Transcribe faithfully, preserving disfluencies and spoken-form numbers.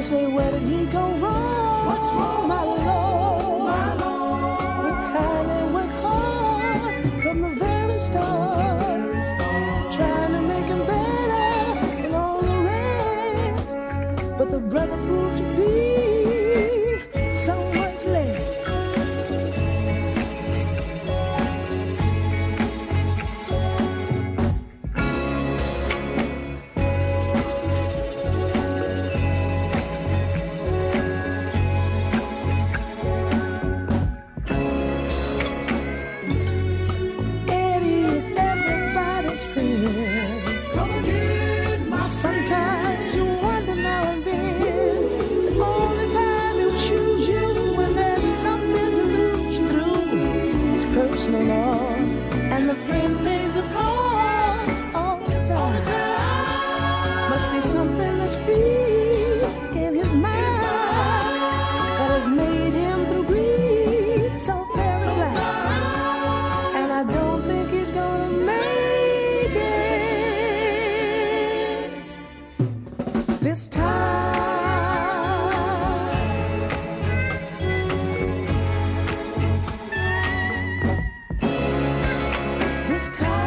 say, where did he go wrong? What's wrong? My Lord, my Lord? we kindly work hard from the very start, trying to make him better than all the rest. But the brother proved to be so much less. Sometimes you wonder now and then, the only time he'll choose you when there's something to lose through his personal loss, and the friend pays the cost all the time. Must be something that's freeze in his mind that has made him through grief so very blind, and I don't think he's gonna make this time. This time.